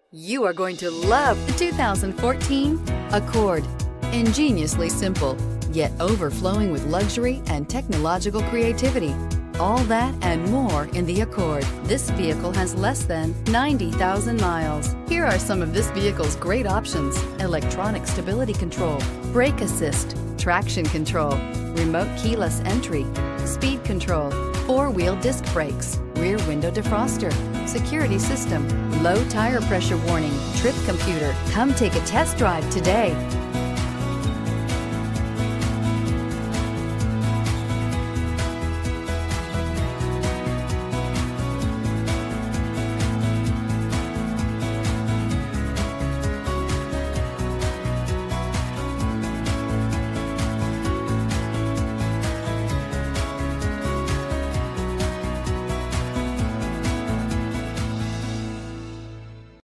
You are going to love the 2014 Accord. Ingeniously simple, yet overflowing with luxury and technological creativity. All that and more in the Accord. This vehicle has less than 90,000 miles. Here are some of this vehicle's great options: electronic stability control, brake assist, traction control, remote keyless entry, speed control, four-wheel disc brakes, rear window defroster, security system, low tire pressure warning, trip computer. Come take a test drive today.